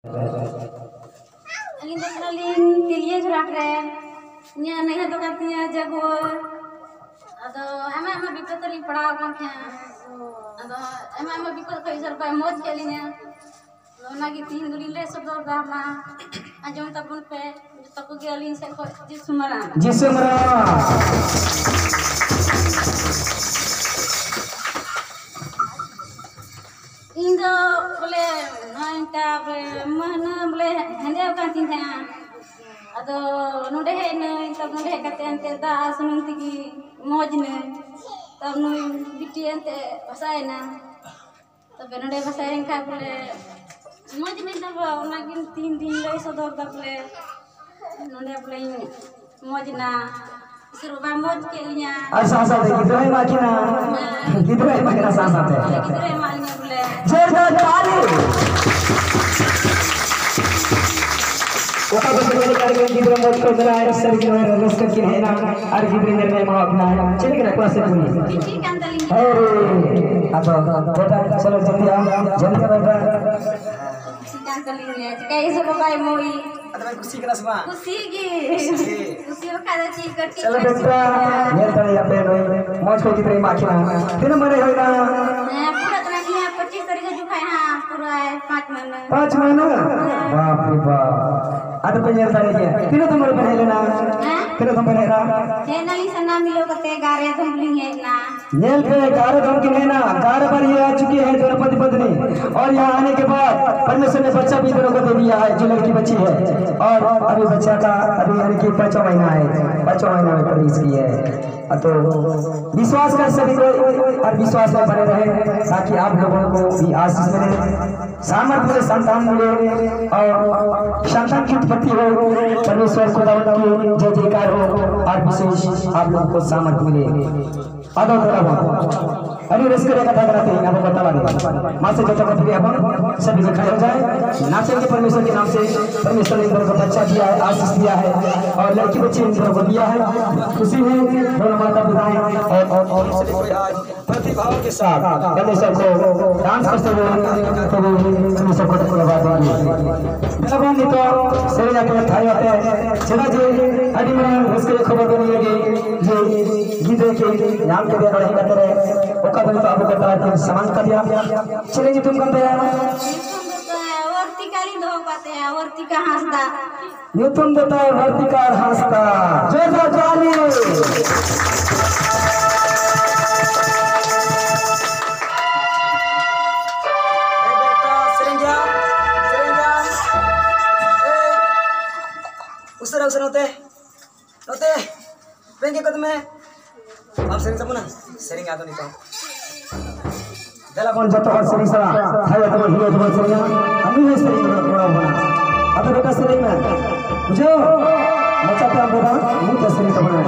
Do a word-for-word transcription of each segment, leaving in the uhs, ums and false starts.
Alin dah alin tilia jurak re, nya naik tu katanya jago, atau emang emang bipet tadi pernah kan atau emang emang bipet kau isar kau mod kalinya, lo nagi tin dulu le sebab dah mah, ajam tapun pe, tapi kau alin se kau jisumara. Jisumara. Indo boleh nanti mana boleh hanya kan tinggal, atau nude henna, tapi nude kata ante dah sunung tigi mojne, tapi nu biti ante pasainan, tapi nude pasain kan boleh mojne tapi orang tin tin lagi sodor tak boleh nude boleh mojna. Serupa mod kelinya. Asa-asa deh, gitu ya makina, gitu ya makina asa-asa deh. Gitu ya makina boleh. Jangan kali. Waktu bersama kali gitu mod kau berai sering kita ruskan kini enak, ada gitu yang mau apa nak, ciri kita kelas ini. Bikin kan tali. Hei, atau betul, selalu jadi jadi apa? Bikin talinya, jika isu bagai moi. Ada kursi kena semua. Kursi gi. Kursi kada cikat. Selalu betul, yang tadi apa ini, mod kau kita makina, kita mana hari na? Pura tenangnya pecah tadi ke juga ya, pura empat mana. Empat mana? Baap रे बाप, ada penyiar tadi dia. Kita tu mana penyiar na? Kita tu penyiar na? Channel ini sana milo kate gare tu beli na. नेल पे गारे धम की नैना गारे पर ये आ चुकी है दोनों पति पत्नी और यहाँ आने के बाद परमेश्वर ने बच्चा भी दोनों को दे दिया है जो लड़की बच्ची है और अभी बच्चा का अभी यानी कि पाँचवा महीना है पाँचवा महीना में प्रवेश की है तो विश्वास कर सभी को और विश्वास में बने रहे ताकि आप लोगों को भी आशीष मिले सामर्थ्य मिले संतान मिले और संतान की उत्पत्ति हो परमेश्वर को जय जयकार हो और विशेष आप लोगों को सामर्थ्य मिले आदो तरह अरे रिस्क का था करते हैं आपको बता दे मां से जो तो भी अपन सभी से खड़े हो जाए नाचेंगे परमेश्वर के नाम से परमेश्वर ने इनको बच्चा दिया है आशीष दिया है और लड़की बच्ची इनको को दिया है खुशी है दोनों माता पिता और और और आज प्रतिभाओं के साथ परमेश्वर को डांस करते हुए तो परमेश्वर को धन्यवाद देंगे भगवान ने तो सेरे जाके थाई होते चला जी अभी मैं रिस्क खबर देने लगी जो गीत के नाम के दिया बढ़ेगा तेरे ओका बनी तो आपको बता रहा था सामान कर दिया चलेंगे तुम कौन दिया वर्ती काली दो पाते हैं वर्ती का हंसता ये तुम देता है वर्ती का हंसता जय जय जाली उसरा उसरा होते होते पेंगे कद में आप सरिंग समना सरिंग आतो नहीं तो दला कौन जतो और सरिंग सरा थाया तो हियो तो सरिंग हम ही सरिंग बड़ा बना अब बेटा सरिंग में बुझो बच्चा तो बोला मुंह तो सरिंग तो बना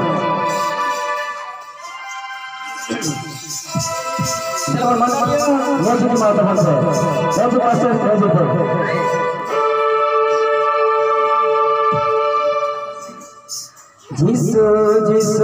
चलो मन ये जी माता बन से ये जी मास्टर ये जी तो जिसु जिसु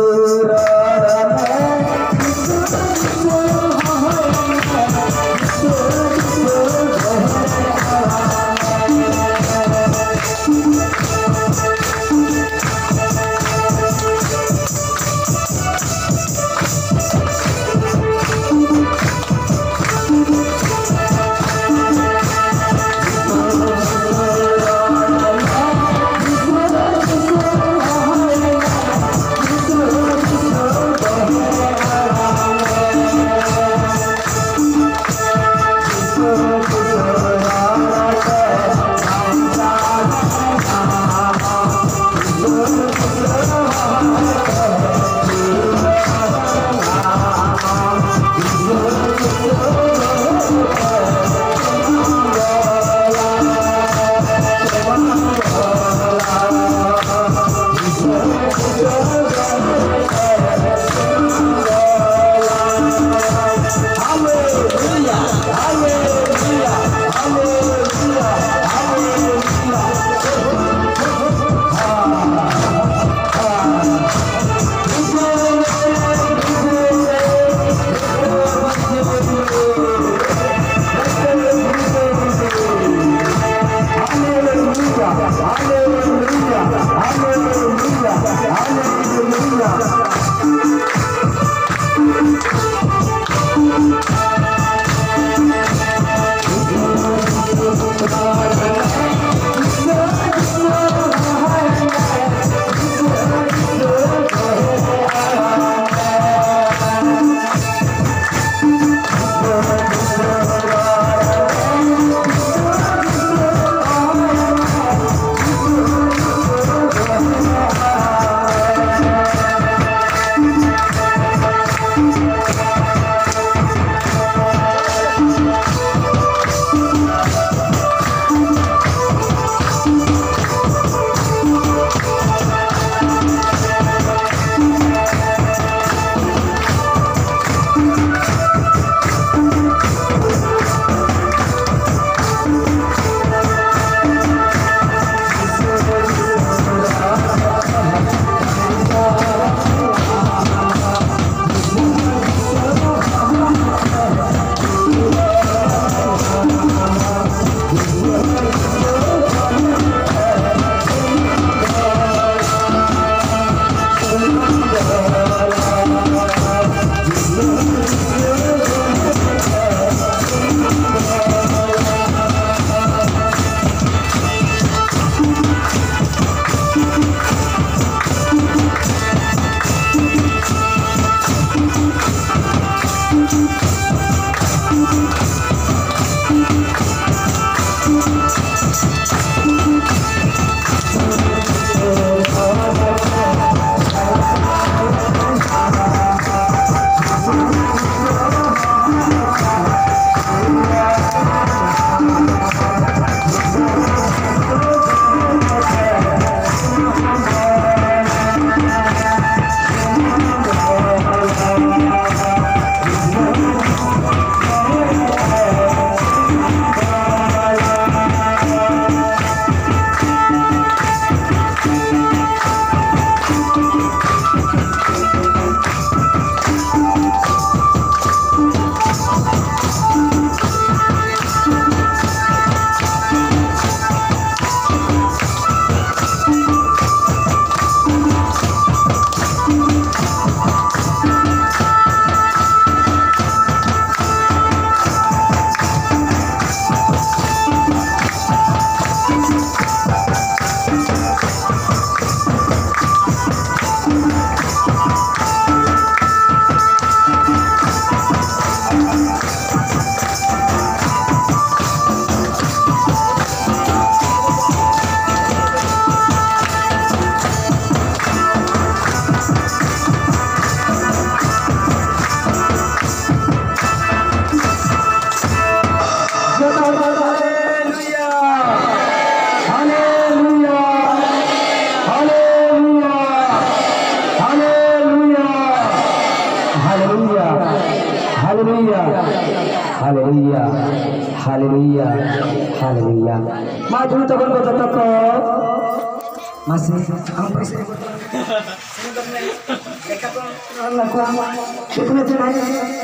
हालेलुया हालेलुया हालेलुया मा तुम तो बोल तो को masih ang presyo देखा तो अल्लाह को कितने दिन आए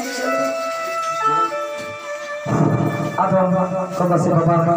अब को बस बाबा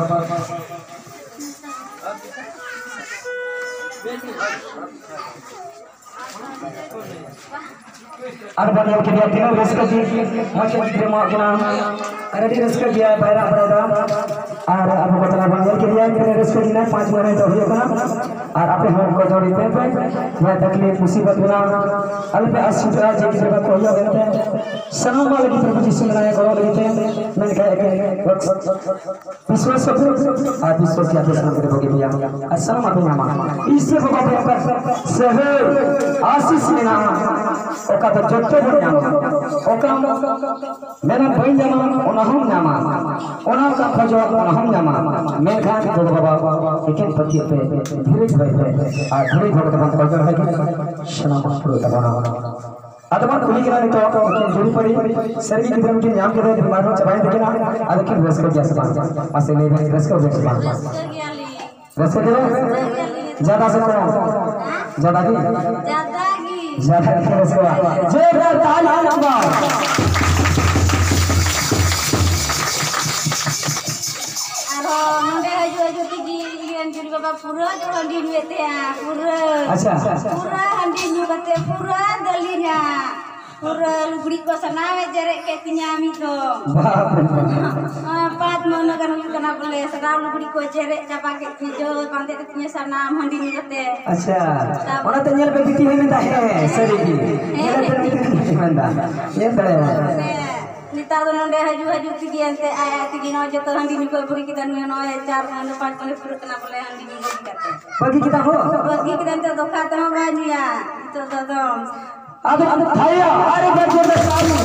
और बनिया के लिए तीनों रेस कर दी मत के मां के नाम रेडी रेस कर दिया पैरा पड़ा और अब बतला बनिया के लिए तीनों रेस कर दिया पांच महीने तो हो गया और अपने हम को जोड़ी पे पे मैं तकलीफ मुसीबत बना अल पे अस्पताल जी की जगह कोई हो गए सलाम वाले प्रभु जी से मनाया करो लेते मैंने कहा कि विश्वास को और विश्वास के आदेश में प्रभु के दिया अस्सलाम वालेकुम इससे बाबा पर सहे आशीष लेना ओका तो जत्ते नाम ओका मेरा बहन नाम ओनहम नाम ओना का खजो ओनहम नाम मैं खान को बाबा लेकिन पति पे धीरे धीरे आ धीरे भगत बंद कर है कि शना पुरो तबना अदमा कुली के तो जोड़ी पड़ी शरीर की तरफ के नाम के दे मारो चबाई देखना ಅದಕ್ಕೆ ರಸ को जैसे बात पासे ले रस को जैसे बात रस के ज्यादा से करो ज्यादा की ज्यादा की ज्यादा की रस को जोरदार ताली नंबर आरो नंदे हजू हजू तिगी लियन जुरी बाबा पूरा जो हंडी नुएते हैं पूरा अच्छा पूरा हंडी नुगते पूरा दलिया पूरा लुगड़ी को सनावे जरे के तिन्यामी तो बाप रे पांच महीने का नुक करना बोले सराव लुगड़ी को जरे चापा के जो कांते तो तिन्या सना हंडी नुगते अच्छा ओना तो नेल पे बीती है में है सरी की नेल पे बीती मंदा ये तड़े नितार तो नंदे हजू हजू तिगी अंते आया तिगी नो जो तो हंडी नुको बुरी की दनु नो चार महीने पांच महीने पूरा करना बोले हंडी नुको करते पगी किता हो पगी की दंते तो खाता हो बाजिया तो तो तो अब भैया अरे बच्चों का सामने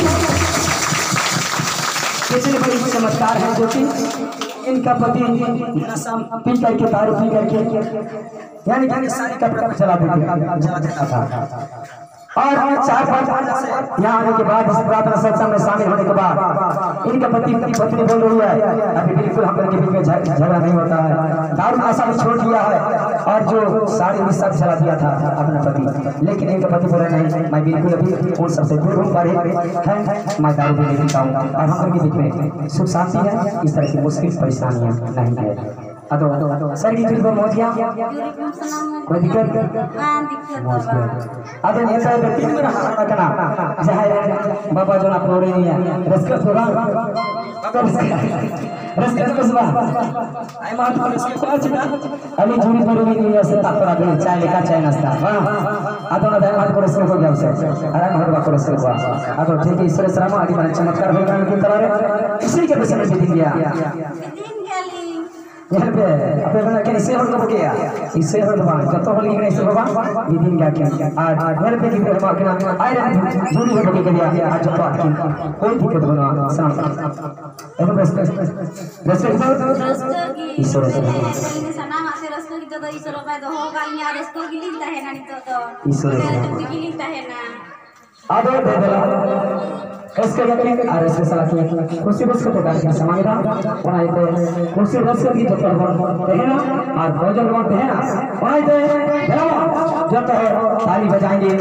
कितने बड़ी चमत्कार है जो कि इनका पति नशा पी करके दारू पी करके यानी कि सारी कपड़ा जला देता जला देता था और चार पांच से यहाँ आने के बाद इस प्रार्थना सत्संग में शामिल होने के बाद इनका पति पत्नी बोल रही है अभी बिल्कुल हम लोग के बीच में झगड़ा नहीं होता है दारू नशा में छोड़ दिया है और जो सारी निशा चला दिया था अपना पति लेकिन इनका पति बोला नहीं मैं बिल्कुल अभी उन सबसे दूर हूँ पर मैं दारू भी नहीं पीता हूँ और हम लोग के बीच में सुख शांति है इस तरह की मुश्किल परेशानियाँ नहीं है अदो सर की को मौज गया कोई दिक्कत हां दिक्कत है अदो ये सब तीन में रखना जहां बाबा जो ना प्रोरे नहीं है रसका थोड़ा अगर रसका कसबा आई मां तो इसके पास ना अली जुड़ी पड़ी नहीं है से तापरा दे चाय लेका चाय नाश्ता हां अदो ना दाई मां को रसका हो गया उसे अरे मोर बा को रसका हुआ अदो ठीक है ईश्वर श्रम आदि बने चमत्कार हो गया के तरह इसी के विषय में दिन गया दिन गली यहाँ पे अपने बना के इसे होल को गया इसे होल बा जब तो होली नहीं से बाबा ये दिन क्या क्या आज घर पे की हम के नाम आए जुड़ी हो के गया आज जो बात की कोई दिक्कत बना साम एनो बस बस रस्तो की ईश्वर से सना हाथे रस्तो की तो ईश्वर पे तो होगा यहाँ रस्तो की लिखता है ना तो तो ईश्वर से की लिखता है ना आदो दे दे इसके यकीन और इसके साथ खुशी बस को प्रकार का समाधान बनाए थे खुशी बस की जो पर है ना और भोजन बनते हैं ना बनाए थे जब तो ताली बजाएंगे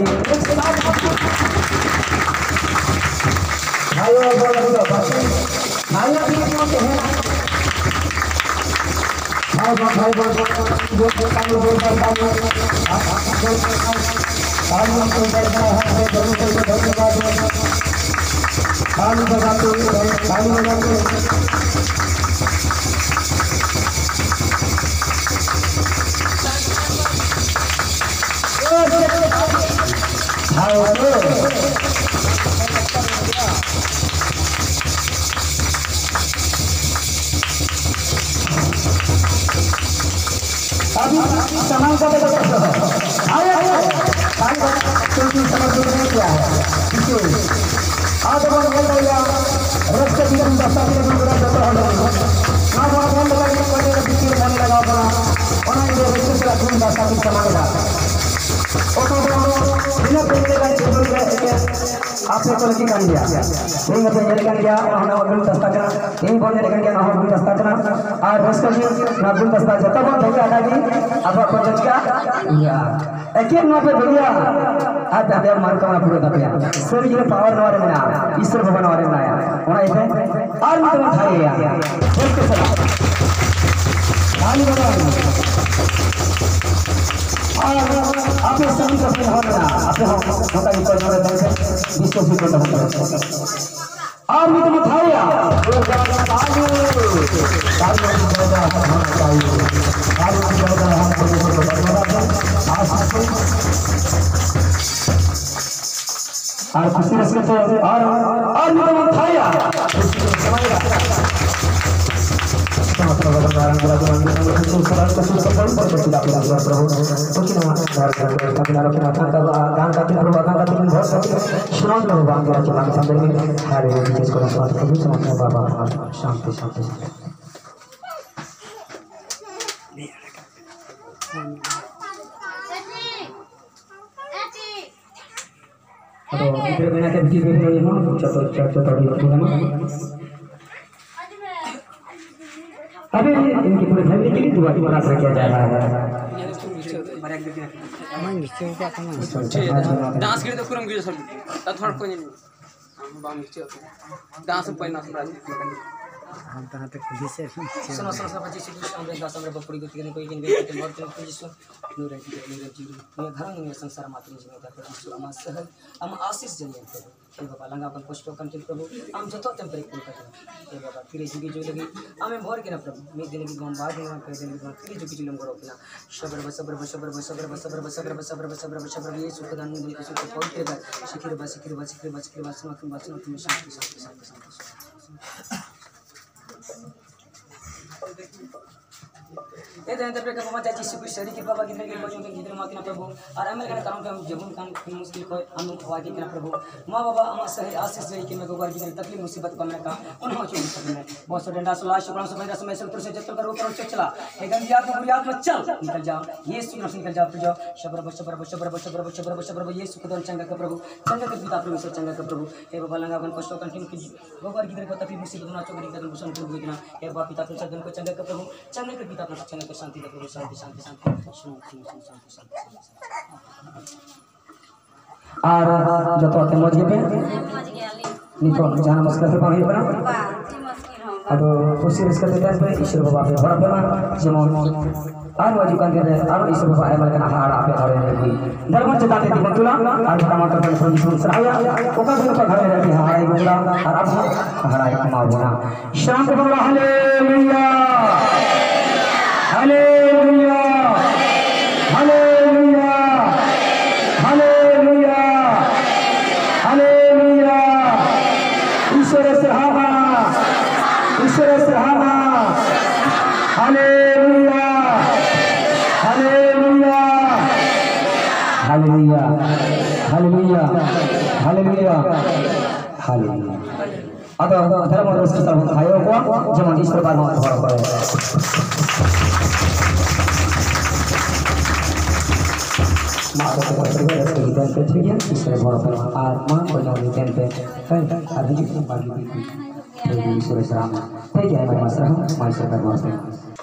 भाइयों बोलो बोलो भाइयों भी बोलते हैं भाई भाई बोल जो काम बोल करता है काम को करता है जरूर से धन्यवाद खाली बजाते खाली बजाते अभी सामान का आए क्योंकि समझ नहीं क्या है आज बोल बोल रहा रस्ते की हम दस्ता की हम बड़ा जाता है ना बोल बोल रहा है कोई ने बिल्कुल मन लगा बना और ये रस्ते का खून दस्ता की समाएगा और तो बिना पेड़ के आपने को लगी kan dia ini ngapain jadikan dia orang orang belum tastakna ini boleh jadikan dia orang belum tastakna और उसका भी ना belum tastak जब तक देखा ada di apa project का iya एकेर ना पे भैया आज ada मार का ना पूरा दबिया सर ये पावर ना वाले ना ईश्वर भगवान वाले ना या और इसे और मतलब था ये या उसके साथ खाली बता आपने सभी का सुना होगा आपने हम होता है कोई और ढंग से विश्व भी करता होगा और भी तो बताया वो जाना आगे सारी बात ज्यादा होना चाहिए सारी बात ज्यादा हम को आज और खुशी रस के और और भी तो बताया समझ शांति शांति अभी इनकी पूरी फैमिली के लिए दुआ की प्रार्थना किया जा रहा है डांस के तो खुरम गिर सब थोड़ा कोई नहीं बाम गिर डांस पे ना सुना हम कहां तक खुली से सुनो सुनो सब जी से हमरे दास हमरे बपड़ी गति ने कोई दिन गई तो बहुत दिन पुलिस नूर है नूर जी मैं घर में संसार मात्र में जीवन करते हैं हम सहल हम आशीष जन्म प्रभु हे बाबा लंगा अपन पोस्ट कंटिन्यू प्रभु हम जतो टेम्परेरी पूर्ण करते हे बाबा फिर जी जो लगी हमें भर के ना प्रभु मैं दिन की गम बाद में कर दिन की फिर जो की लम करो अपना सबर सबर सबर सबर सबर सबर सबर सबर सबर ये सुख दान में दिल सुख पवित्र है शिखर बा शिखर बा शिखर बा शिखर बा सुनो तुम बचनो तुम शांति शांति शांति शांति ये दिन तक प्रभु माता जी सुख शरीर के बाबा गिनने के बच्चों के गिनने माती ना प्रभु और हमें कहना कारण के हम जबुन कान मुश्किल को हम हवा के ना प्रभु मां बाबा हम सही आशीष दे के मैं गोबर की तकलीफ मुसीबत को मैं का उन हो चुकी सकने बहुत से डंडा सुला शुक्रान से मेरा समय से से जब करो करो चला हे गंदी आत्मा बुरी आत्मा चल निकल जाओ ये सुन निकल जाओ तो जाओ शबर शबर शबर शबर शबर शबर ये सुख दन चंगा का प्रभु चंगा के पिता प्रभु से चंगा का प्रभु हे बाबा लंगा अपन कष्ट कंटिन्यू की गोबर की को तकलीफ मुसीबत ना चोरी कर भूषण प्रभु इतना हे बाबा पिता प्रभु से को चंगा का प्रभु चंगा के पिता प्रभु चंगा के शांति का प्रभु शांति शांति शांति शांति शांति शांति और जो तो मौज गए नहीं तो जाना मुश्किल से पानी बना अब खुशी इसका देते हैं ईश्वर बाबा पे बड़ा बेमा जेमन और वाजू कान दे और ईश्वर बाबा एमल के हाड़ आपे घरे रह गई धर्म जताते दी बंतुला और टमाटर पर सुन सराया ओका दिन पर घरे रह गई हाड़ाई बंगला और अब हाड़ाई कमावना शांत बंगला hallelujah hallelujah hallelujah hallelujah hallelujah ईश्वर सराहना ईश्वर सराहना hallelujah hallelujah hallelujah hallelujah hallelujah hallelujah अब धर्म और उसके सब भाइयों को जेमन ईश्वर बात में भर करे माँ को परिवार के विधान पे ठीक है ईश्वर भर पर और माँ को जो विधान पे है अभी जो बाकी भी ईश्वर श्राम ठीक है मैं मसरा हूँ मैं ईश्वर का वास्ते